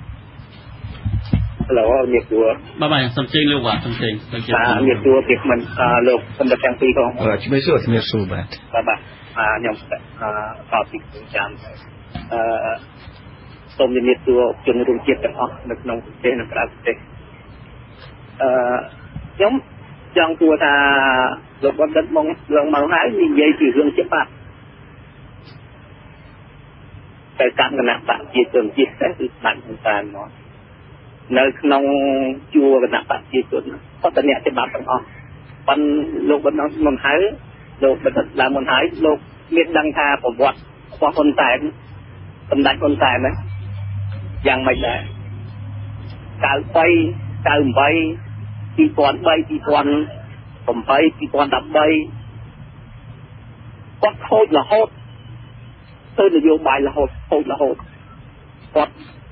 ฮัลโหลเนี่ยคือบ่บ่สมจริงโลกบ่สมจริงสมจริงอ่าเนี่ยคือเก็บมันอ่าโลกคนละแห่งปีของเออไม่สู้ไม่สู้บ่บ่บ่อ่าខ្ញុំអឺតបពីចាំអឺសូមជំរាបសួរជនរួមជាតិទាំងអស់នៅក្នុងប្រទេសនិងក្រៅប្រទេសអឺខ្ញុំចង់សួរថាលោកបណ្ឌិតមកឡើងមកហើយនិយាយពីរឿងច្បាប់តែកម្មគណៈបកជាជនជាតិតែគឺស្ដាច់តាមមកនៅក្នុងជួរគណៈបកជាជនគាត់តែអ្នកច្បាប់ទាំងអស់ប៉ុន្តែលោកបណ្ឌិតមកហើយលោកបណ្ឌិតឡើងមកហើយលោកមានដឹងថាប្រវត្តិរបស់ហ៊ុនសែនសម្ដេចហ៊ុនសែនណាយ៉ាងម៉េចដែរកៅបីកៅបីពីរពាន់បីពីរពាន់ប្រាំពីរពាន់ដប់បីគាត់ខូចរហូតទៅនយោបាយរហូតខូចរហូតគាត់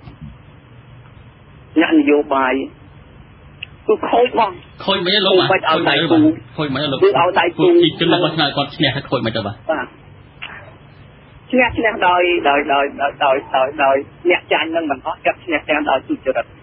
អ្នកនយោបាយគឺខូចមកខូចមិនលោកបាទឲ្យដៃគូខូចមិនលោកគឺឲ្យដៃគូទីជនរបស់គាត់គាត់ឈ្នះខូចមិនទៅបាទបាទឈ្នះឈ្នះដោយដោយដោយដោយដោយដោយអ្នកចាញ់នឹងមិនអស់គាត់ឈ្នះទាំងដោយទុច្ចរិត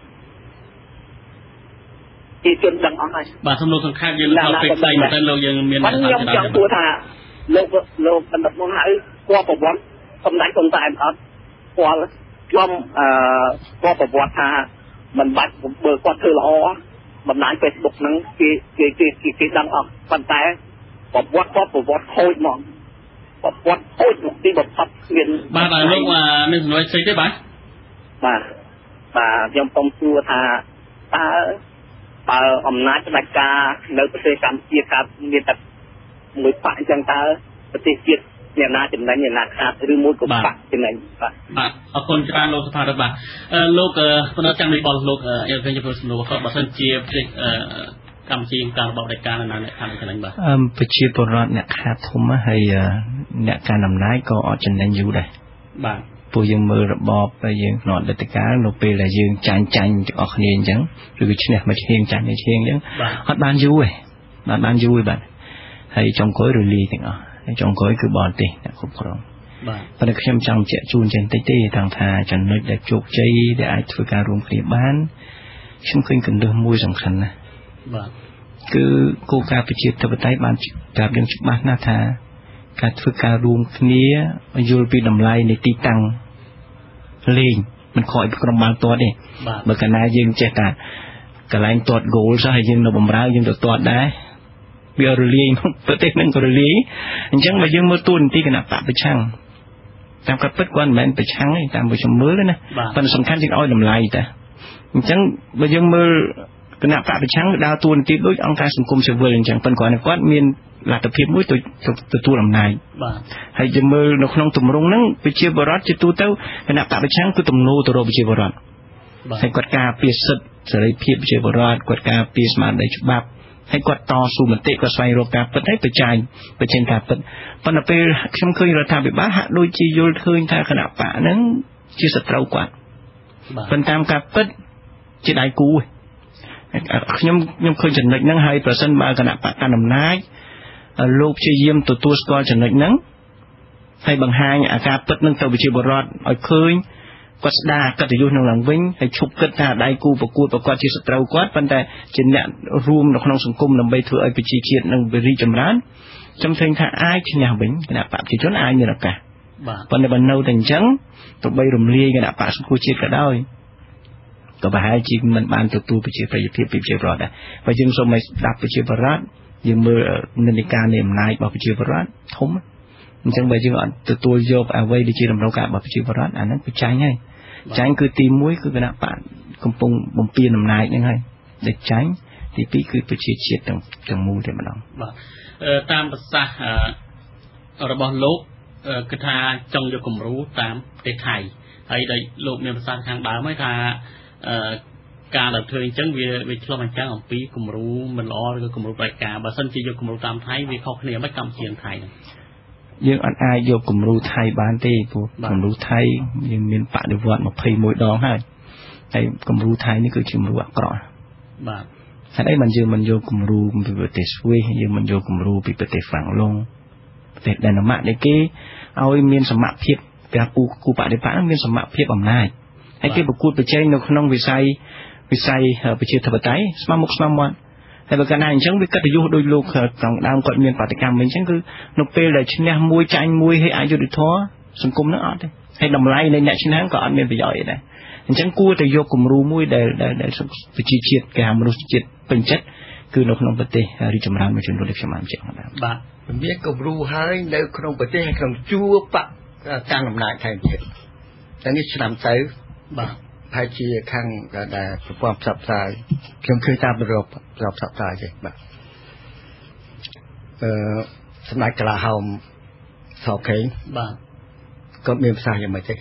ទីជនដឹងអស់ហើយបាទសំណួរសង្ខេបយើងដល់ពេលផ្សេងទៅលោកយើងមានខ្ញុំចង់សួរថាលោកលោកបណ្ឌិតមកហើយគាត់ប្រវត្តិសម្ដេចហ៊ុនសែនអត់គាត់ខ្ញុំអឺគាត់ប្រវត្តិថាមិនបាច់បើគាត់ធ្វើល្អបណ្ដាញ Facebook ហ្នឹងគេគេគេគេដឹងអស់ប៉ុន្តែប្រវត្តិគាត់ប្រវត្តិខូចមកប្រវត្តិខូចមកទីបំផុតមានបាទហើយលោកមានសំណួរស្អីទេបាទបាទបាទខ្ញុំសូមសួរថាតើបើអំណាចផ្ដាច់ការនៅប្រទេសកម្ពុជាកើតមានតែមួយបាក់អញ្ចឹងតើប្រទេសជាតិអ្នកណាចំណេញអ្នកណាខាតឬមួយក៏បាក់ចំណេញបាទបាទអរគុណច្រើនលោកសភារដ្ឋបាទលោកបណ្ឌិតចាំនេះបងលោកអេវិញជំនួសសំណួរគាត់បើសិនជាប្រទេសកម្ពុជាការរបបផ្ដាច់ការណាអ្នកខាតចំណេញបាទអឺប្រជាពលរដ្ឋអ្នកខាតធំហើយអ្នកការអំណាចក៏អត់ចំណេញយូរដែរបាទពួកយើងមើលរបបហើយយើងក្នុងអតីតកាលនៅពេលដែលយើងចាញ់ចាញ់ទាំងអស់គ្នាអញ្ចឹងឬក៏ឈ្នះមួយឈៀងចាញ់មួយឈៀងអញ្ចឹងអត់បានយូរទេបានបានយូរទេបាទហើយចុងក្រោយរលាយទាំងអស់ហើយចុងក្រោយគឺបរទេសអ្នកគ្រប់គ្រងបាទប៉ុន្តែខ្ញុំចង់បញ្ជាក់ជូនចេះតិចទេទាំងថាចំណុចដែលជោគជ័យដែលអាចធ្វើការរួមគ្នាបានខ្ញុំឃើញកណ្ដឹះមួយសំខាន់ណាស់បាទគឺគោលការណ៍ប្រជាធិបតេយ្យបានប្រាប់យើងច្បាស់ណាស់ថាការធ្វើការរួមគ្នាយល់ពីតម្លៃនៃទីតាំងលេងមិនខកឲ្យក្រុមបាល់ទាត់ទេបើកាលណាយើងចេះតែកន្លែងទាត់ហ្គោលសោះហើយយើងនៅបំរើយើងទៅទាត់ដែរវារលាយប្រទេសនឹងក៏រលាយអញ្ចឹងបើយើងមើលទូនទីគណៈបកប្រឆាំងតាមកាពិតគាត់មិនមែនប្រឆាំងទេតាមបើខ្ញុំមើលណាប៉ុន្តែសំខាន់ជាងឲ្យតម្លៃតាអញ្ចឹងបើយើងមើលគណៈបកប្រឆាំងដើរតួនាទីដូចអង្គការសង្គមស៊ីវិលអញ្ចឹងប៉ុន្តែគាត់មានលទ្ធភាពមួយទៅទទួលអំណាចបាទហើយយើងមើលនៅក្នុងទម្រង់ហ្នឹងប្រជាពលរដ្ឋជាទូទៅគណៈបកប្រឆាំងគឺទំនោរទៅរកប្រជាពលរដ្ឋហើយគាត់ការពារសិទ្ធិសេរីភាពប្រជាពលរដ្ឋគាត់ការពារស្មារតីច្បាប់ហើយគាត់តស៊ូមតិគាត់ស្វែងរកការពិតហើយប្រចាំប្រចាំការពិតប៉ុន្តែពេលខ្ញុំឃើញរដ្ឋាភិបាលហាក់ដូចជាយល់ឃើញថាគណៈបកហ្នឹងជាសត្រូវគាត់ប៉ុន្តែតាមការពិតជាដៃគូខ្ញុំខ្ញុំឃើញចំណុចហ្នឹងហើយប្រសិនបើគណៈបកកាន់អំណាចលោកព្យាយាមទទួលស្គាល់ចំណុចហ្នឹងហើយបង្ហាញអាការពិតហ្នឹងទៅប្រជាពលរដ្ឋឲ្យឃើញគាត់ស្ដារកិត្តិយសនឹងឡើងវិញហើយឈប់គិតថាដៃគូប្រកួតប្រកបជាសត្រូវគាត់ប៉ុន្តែជាអ្នករួមនៅក្នុងសង្គមដើម្បីធ្វើឲ្យប្រជាជាតិនឹងរីកចម្រើនខ្ញុំឃើញថាអាចឈ្នះវិញគណៈបកប្រជាជនអាចមានឱកាសបាទប៉ុន្តែបើនៅតែអញ្ចឹងទោះបីរំលាយគណៈបកសង្គ្រោះជាតិក៏ដោយក៏ប្រហែលជាមិនបានទទួលប្រជាប្រិយភាពពីប្រជាពលរដ្ឋដែរបើយើងសូមឲ្យស្ដាប់ប្រជាពលរដ្ឋយើងមើលនិន្នាការនៃអំណាចរបស់ប្រជាពលរដ្ឋធំអញ្ចឹងបើយើងអត់ទទួលយកអ្វីដែលជាតម្រូវការរបស់ប្រជាពលរដ្ឋអាហ្នឹងគឺចាញ់ហើយចាញ់គឺទីមួយគឺគណៈបកកំពុងបំពេញអំណាចហ្នឹងហើយដែលចាញ់ទីពីរគឺប្រជាជាតិទាំងទាំងមូលតែម្ដងបាទតាមប្រសាសន៍របស់លោកគឺថាចង់យកគំរូតាមប្រទេសថៃហើយដោយលោកមានប្រសាសន៍ខាងដើមហើយថាការដែលធ្វើអញ្ចឹងវាវាឆ្លុះបញ្ចាំងអំពីគំរូមិនល្អឬក៏គំរូផ្ដាច់ការបើសិនជាយកគំរូតាមថៃវាខុសគ្នាមិនកម្ពុជាថៃហ្នឹងយើងអត់អាចយកគំរូថៃបានទេព្រោះគំរូថៃយើងមានបដិវត្តម្ភៃមួយដងហើយហើយគំរូថៃនេះគឺជាគំរូអាក្រក់បាទហើយអីមិនយើងមិនយកគំរូពីប្រទេសស្វីសយើងមិនយកគំរូពីប្រទេសហ្វ្រាំងឡុងប្រទេសដាណឺម៉ាកនេះគេឲ្យមានសមត្ថភាពព្រះគូគូបដិបត្តិមានសមត្ថភាពអំណាចហើយគេប្រកួតប្រជែងនៅក្នុងវិស័យវិស័យប្រជាធិបតេយ្យស្មើមុខស្មើមាត់ហើយបើកាលណាអញ្ចឹងវាកិត្តិយសដោយលោកត្រង់ដើមគាត់មានបដកម្មវិញអញ្ចឹងគឺនៅពេលដែលឈ្នះមួយចាញ់មួយហើយអយុត្តិធម៌សង្គមនឹងអត់ទេហើយតម្លៃនៃអ្នកឈ្នះក៏អត់មានប្រយោជន៍ដែរអញ្ចឹងគួរតែយកគំរូមួយដែលដែលប្រជាជាតិគេហៅមនុស្សជាតិពេញចិត្តគឺនៅក្នុងប្រទេសរីកចម្រើនមួយចំនួនដូចខ្ញុំបានបញ្ជាក់បាទបាទមានគំរូហើយនៅក្នុងប្រទេសក្នុងជួរបកកាន់អំណាចថែមទៀតតែនេះឆ្នាំទៅបាទហើយជាខាងដែលប្រព័ន្ធផ្សព្វផ្សាយខ្ញុំឃើញតាមប្រព័ន្ធផ្សព្វផ្សាយទេបាទអឺសម្ដេចកលាហោមសោខេងបាទក៏មានប្រសាសន៍យ៉ាងម៉េចទេ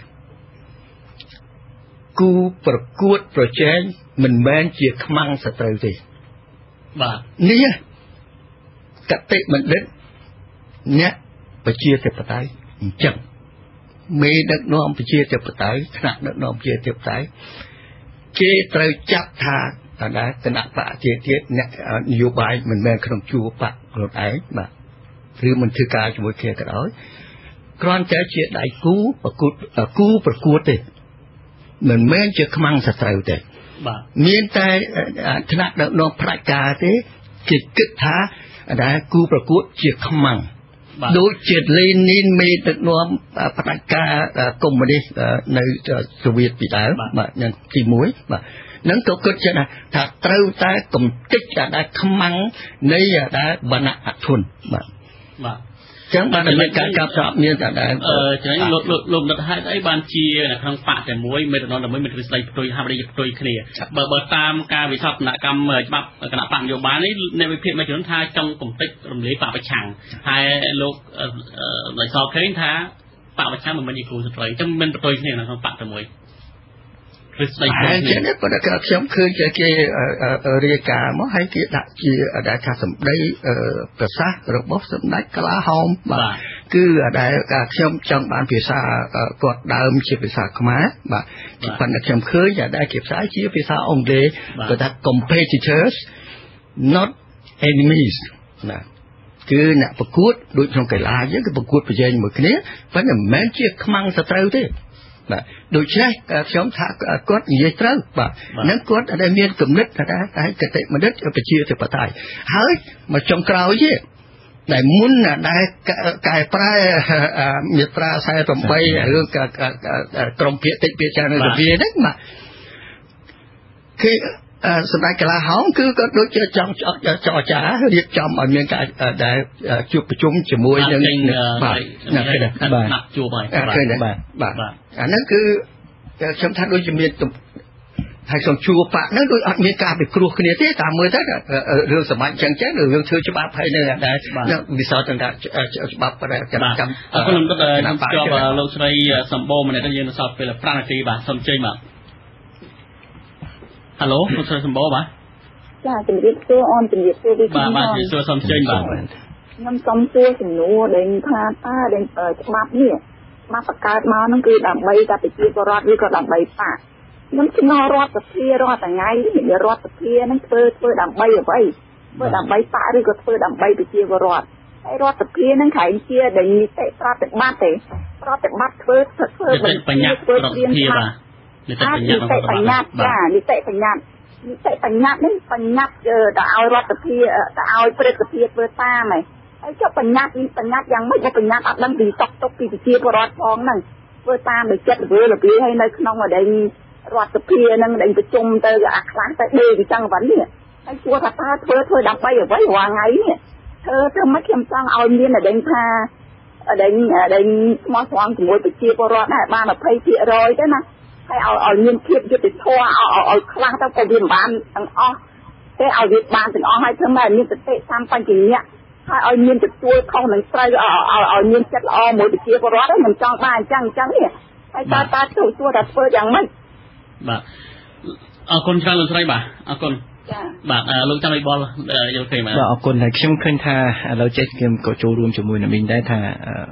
គូប្រកួតប្រជែងមិនមែនជាខ្មាំងសត្រូវទេបាទនេះកតិបណ្ឌិតអ្នកប្រជាធិបតេយ្យអញ្ចឹងមេដឹកនាំប្រជាធិបតេយ្យថ្នាក់ដឹកនាំប្រជាធិបតេយ្យគេត្រូវចាប់ថាដែរគណៈបកជាទៀតអ្នកនយោបាយមិនមែនក្នុងជួរបកខ្លួនឯងបាទឬមិនធ្វើការជាមួយគ្នាក៏ដោយគ្រាន់តែជាដៃគូប្រកួតគូប្រកួតទេមិនមែនជាខ្មាំងសត្រូវទេបាទមានតែថ្នាក់ដឹកនាំផ្ដាច់ការទេគេគិតថាដែរគូប្រកួតជាខ្មាំងដូចជាលេនីនមេដឹកនាំផ្ដាច់ការកុម្មុយនីសនៅសូវៀតពីដើមបាទយ៉ាងទីមួយបាទនឹងក៏គិតចឹងថាត្រូវតែកំទេចដែរខ្មាំងនៃដែរវណ្ណៈអធនបាទបាទចឹងបានតែមានការចាប់ស្រាប់មានតែដែរអឺចឹងលោកលោកលោកហេតុអីបានជានៅក្នុងបកតែមួយមេដឹកនាំតែមួយមានទ្រឹស្ដីផ្ទុយហាក់បីផ្ទុយគ្នាបើបើតាមការវិសោធនកម្មច្បាប់គណៈបកនយោបាយនេះអ្នកវិភាគមួយចំនួនថាចង់កំទេចរំលាយបកប្រឆាំងហើយលោកលោកសោខេងថាបកប្រឆាំងមិនមែនជាគូសត្រូវចឹងមិនផ្ទុយគ្នានៅក្នុងបកតែមួយព្រឹស្ដីគ្នាចឹងប៉ុន្តែខ្ញុំឃើញគេរាយការណ៍មកហើយគេដាក់ជាដែលថាសម្ដីប្រសាសន៍របស់សម្ដេចកលាហោមបាទគឺដែលខ្ញុំចង់បានភាសាគាត់ដើមជាភាសាខ្មែរបាទប៉ុន្តែខ្ញុំឃើញដែលគេផ្សាយជាភាសាអង់គ្លេសគាត់ថា competitors not enemies ណាគឺអ្នកប្រកួតដូចក្នុងកីឡាយើងគឺប្រកួតប្រជែងមួយគ្នាប៉ុន្តែមិនមែនជាខ្មាំងសត្រូវទេបាទដូច្នេះខ្ញុំថាគាត់និយាយត្រូវបាទនឹងគាត់ដែលមានគំនិតថាតែកតិបណ្ឌិតប្រជាធិបតេយ្យហើយមកចុងក្រោយទេដែលមុនដែលកែប្រែមាត្រាสี่สิบแปดរឿងក្រមភាគតិចភាគច្រើននៅសភាហ្នឹងបាទគឺសម្ដេចកលាហោមគឺគាត់ដូចជាចង់ចរចារៀបចំឲ្យមានការដែលជួបប្រជុំជាមួយនឹងបាទបាទជួបហើយបាទបាទអាហ្នឹងគឺខ្ញុំថាដូចជាមានហើយក្នុងជួបបាក់ហ្នឹងដូចអត់មានការពិគ្រោះគ្នាទេតាមមើលទៅរឿងសម្បត្តិចឹងចឹងរឿងធ្វើច្បាប់ហើយនៅដែលវិសោធនច្បាប់ប្រចាំកម្មអរគុណលោកជាប់លោកស្រីសម្បូរម្នាក់យើងនៅសល់ពេលប្រាំនាទីបាទសូមចេញបាទហៅលោកស្រីសម្បូរបាទចាជំរាបសួរអនជំរាបសួរវិទ្យាបាទបាទជំរាបសួរសូមចេញបាទខ្ញុំសូមសួរសំណួរដែលថាតើដែលច្បាប់នេះមកបង្កើតមកហ្នឹងគឺដើម្បីតែប្រជាពលរដ្ឋឬក៏ដើម្បីបកខ្ញុំឆ្ងល់រដ្ឋសភារដ្ឋថ្ងៃនេះរដ្ឋសភាហ្នឹងធ្វើធ្វើដើម្បីអ្វីធ្វើដើម្បីបកឬក៏ធ្វើដើម្បីប្រជាពលរដ្ឋហើយរដ្ឋសភាហ្នឹងក្រែងជាដែលនីតិប្រតិបត្តិទេប្រតិបត្តិធ្វើធ្វើបញ្ញត្តិធ្វើព្រៀងច្បាប់នីតិបញ្ញត្តិចានីតិបញ្ញត្តិនីតិបញ្ញត្តិនេះបញ្ញត្តិទៅឲ្យរដ្ឋសភាទៅឲ្យព្រឹទ្ធសភាធ្វើតាមហើយហើយចុះបញ្ញត្តិនេះបញ្ញត្តិយ៉ាងម៉េចបញ្ញត្តិអត់ដឹងពីតកតុកពីប្រជាពលរដ្ឋផងហ្នឹងធ្វើតាមដោយចិត្តធ្វើរបៀបហើយនៅក្នុងអដែងរដ្ឋសភាហ្នឹងដែលប្រជុំទៅអាខ្លះទៅដេកចឹងប៉ុណ្នេះហើយគួរថាតើធ្វើធ្វើដើម្បីអ្វីរាល់ថ្ងៃនេះធ្វើធ្វើមិនខ្ញុំចង់ឲ្យមានអដែងថាអដែងអដែងស្មោះត្រង់ជាមួយប្រជាពលរដ្ឋដែរបានยี่สิบភាគរយទៅណាហើយឲ្យឲ្យមានភាពយុត្តិធម៌ឲ្យឲ្យខ្លះទៅក៏វាមិនបានទាំងអស់ទេឲ្យវាបានទាំងអស់ហើយធ្វើមកមានសតិសម្បជញ្ញៈហើយឲ្យមានទទួលខុសនឹងត្រូវឲ្យឲ្យមានចិត្តល្អមួយប្រជាពលរដ្ឋហ្នឹងមិនចង់បានអញ្ចឹងអញ្ចឹងនេះហើយតើតើទៅទួតែធ្វើយ៉ាងម៉េចបាទអរគុណច្រើនលោកស្រីបាទអរគុណចា៎បាទលោកចាំឲ្យបលយកទេបាទបាទអរគុណហើយខ្ញុំឃើញថាឥឡូវចេះខ្ញុំក៏ចូលរួមជាមួយនឹងមីងដែរថា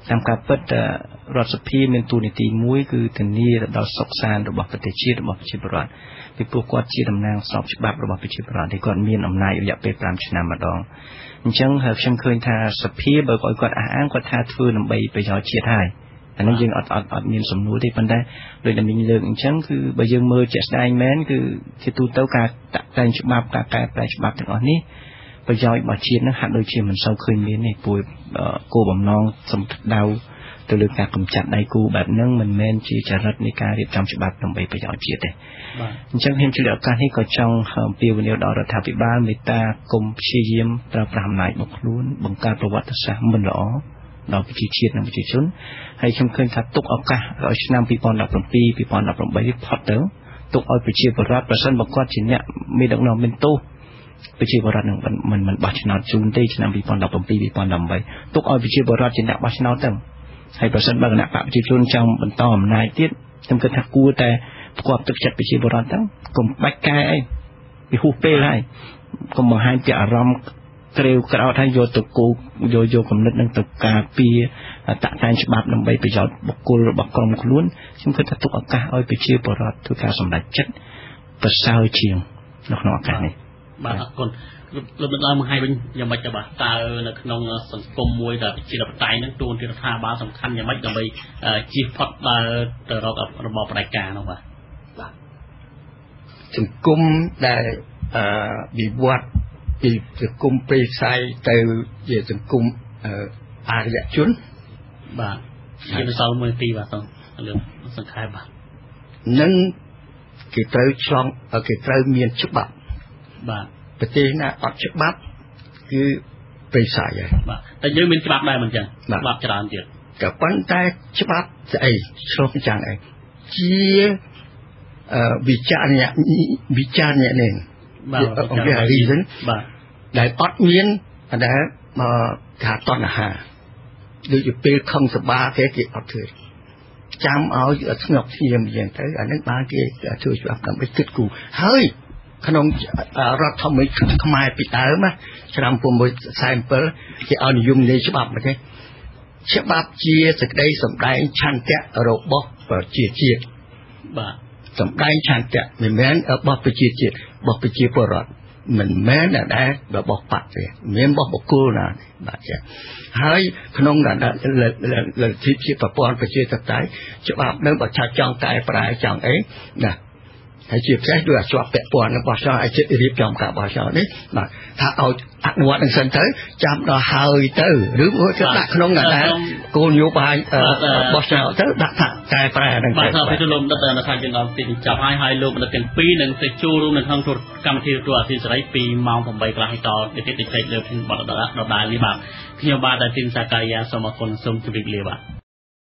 តាមការពិតរដ្ឋសភាមានទូនីតិមួយគឺធានាដល់សុខសាន្តរបស់ប្រទេសជាតិរបស់ប្រជាពលរដ្ឋពីព្រោះគាត់ជាតំណាងស្របច្បាប់របស់ប្រជាពលរដ្ឋដែលគាត់មានអំណាចរយៈពេល5ឆ្នាំម្ដងអញ្ចឹងខ្ញុំឃើញថាសភាបើគាត់អះអាងគាត់ថាធ្វើដើម្បីប្រយោជន៍ជាតិហើយអានោះយើងអត់អត់អត់មានសំណួរទេប៉ុន្តែដោយតែមីងលើកអញ្ចឹងគឺបើយើងមើលជាក់ស្ដែងមែនគឺជាទូទៅការតាក់តែងច្បាប់ការកែប្រែច្បាប់ទាំងអស់នេះប្រយោជន៍របស់ជាតិនឹងហាក់ដូចជាមិនសូវឃើញមានទេព្រោះគោលបំណងសំដៅទៅលើការកម្ចាត់ដៃគូបែបហ្នឹងមិនមែនជាចរិតនៃការរៀបចំច្បាប់ដើម្បីប្រយោជន៍ជាតិទេអញ្ចឹងខ្ញុំជឿឱកាសនេះក៏ចង់អំពាវនាវដល់រដ្ឋាភិបាលមេត្តាគុំព្យាយាមប្រើប្រាស់អំណាចរបស់ខ្លួនបង្កើតប្រវត្តិសាស្ត្រមិនល្អដល់ប្រជាជាតិនិងប្រជាជនហើយខ្ញុំឃើញថាទុកឱកាសឲ្យឆ្នាំ2017 2018ផុតទៅទុកឲ្យប្រជាពលរដ្ឋប្រសិនបើគាត់ជាអ្នកមានដឹកនាំមានទោសប្រជាពលរដ្ឋនឹងមិនមិនបោះឆ្នោតជូនទេឆ្នាំ2017 2018ទុកឲ្យប្រជាពលរដ្ឋជាអ្នកបោះឆ្នោតទៅហើយប្រសិនបើគណៈបកប្រជាជនចង់បន្តអំណាចទៀតខ្ញុំគិតថាគួរតែផ្គាប់ទឹកចិត្តប្រជាពលរដ្ឋទៅកុំបាច់កែអីពីហួសពេលហើយកុំបង្ហាញពីអារម្មណ៍ក្រេវក្រោតហើយយកទៅគោយកយកគំនិតនឹងទៅការពារតាក់តែងច្បាប់ដើម្បីប្រយោជន៍បុគ្គលរបស់ក្រុមខ្លួនខ្ញុំគិតថាទុកឱកាសឲ្យប្រជាពលរដ្ឋធ្វើការសម្រេចចិត្តប្រសើរជាងនៅក្នុងឱកាសនេះបាទអរគុណលោកមិនដល់មកឲ្យវិញយ៉ាងម៉េចទៅបាទតើនៅក្នុងសង្គមមួយដែលប្រជាធិបតេយ្យហ្នឹងទូនទីរដ្ឋាភិបាលសំខាន់យ៉ាងម៉េចដើម្បីជៀសផុតដល់ទៅរករបបផ្ដាច់ការនោះបាទបាទសង្គមដែលអឺវិវត្តពីសង្គមព្រៃផ្សាយទៅជាសង្គមអរិយជនបាទយើងសល់មួយទីបាទសូមលើកសង្ខេបបាទនឹងគេត្រូវឆ្លងគេត្រូវមានច្បាប់បាទប្រទេសណាអត់ច្បាប់គឺព្រៃផ្សាយហើយបាទតែយើងមានច្បាប់ដែរមិនចឹងច្បាប់ច្រើនទៀតក៏ប៉ុន្តែច្បាប់ស្អីឆ្លងចាំងអីជាវិចារណៈវិចារណៈនេះបាទអង្គការ reason បាទដែលអត់មានដែលមកថាតណ្ហាដូចជាពេលខឹងសបាគេគេអត់ធ្វើចាំឲ្យស្ងប់ស្ងៀមយ៉ាងទៅអានឹងបានគេធ្វើច្បាប់ដើម្បីគិតគូរហើយក្នុងរដ្ឋធម្មនុញ្ញខ្មែរពីដើមណាឆ្នាំ1947គេឲ្យនិយមនៃច្បាប់មកទេច្បាប់ជាសេចក្តីសម្ដែងឆន្ទៈរបស់ប្រជាជាតិបាទសម្ដែងឆន្ទៈមិនមែនរបស់ប្រជាជាតិរបស់ប្រជាពលរដ្ឋមិនមែនតែរបស់បកទេមានរបស់បុគ្គលណាបាទចាហើយក្នុងលទ្ធិជាប្រព័ន្ធប្រជាធិបតេយ្យច្បាប់នឹងបើថាចង់កែប្រែចង់អីណាហើយជាពិសេសដូចជាប់ពាក់ព័ន្ធរបស់ឆ្នោតឲ្យចិត្តរៀបចំការបោះឆ្នោតនេះបាទថាឲ្យអនុវត្តនឹងសិនទៅចាំដល់ហើយទៅឬមួយក៏ដាក់ក្នុងដែរគោលនយោបាយបោះឆ្នោតទៅដាក់ថាកែប្រែនឹងបាទថាពីលោកដិតនៅខាងចំណងទីចាប់ហើយហើយលោកដិតទាំងពីរនឹងទៅចូលរួមនៅក្នុងកម្មវិធីទូរទស្សន៍សេរីពីម៉ោង8កន្លះហើយតទៅទៀតទៅចែកលើពីបទដដែលនេះបាទខ្ញុំបាទតែទីនសាកាយាសូមអរគុណសូមជម្រាបលាបាទ